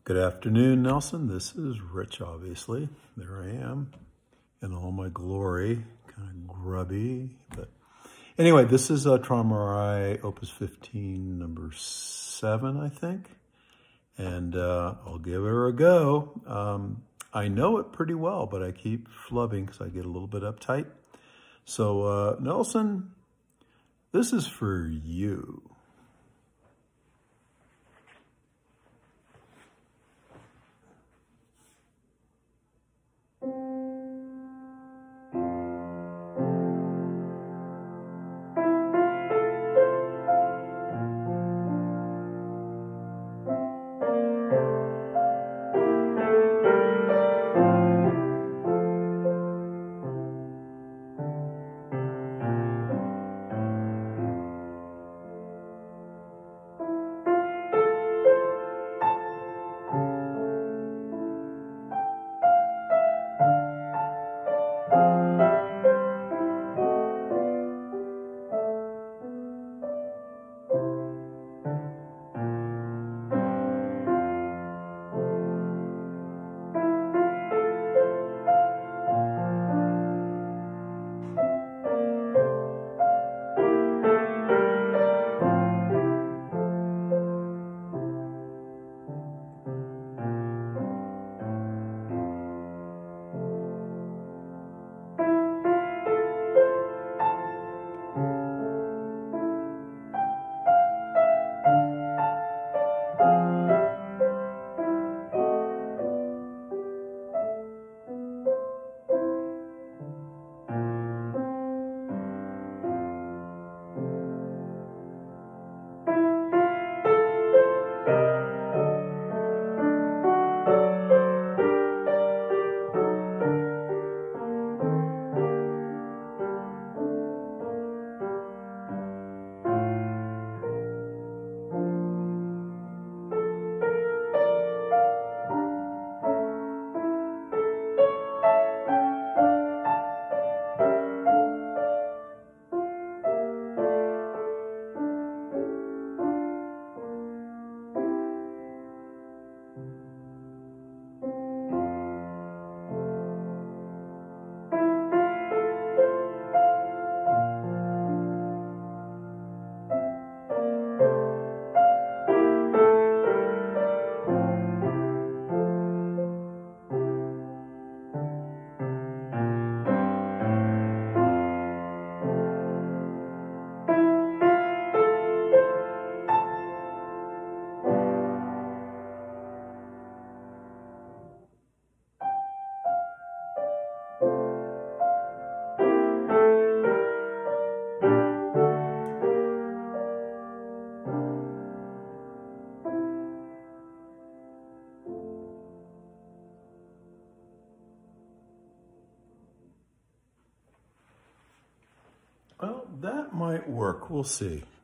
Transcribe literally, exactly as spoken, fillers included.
Good afternoon, Nelson. This is Rich, obviously. There I am in all my glory, kind of grubby. But anyway, this is a Traumerei Opus fifteen, number seven, I think. And uh, I'll give her a go. Um, I know it pretty well, but I keep flubbing because I get a little bit uptight. So, uh, Nelson, this is for you. Well, that might work. We'll see.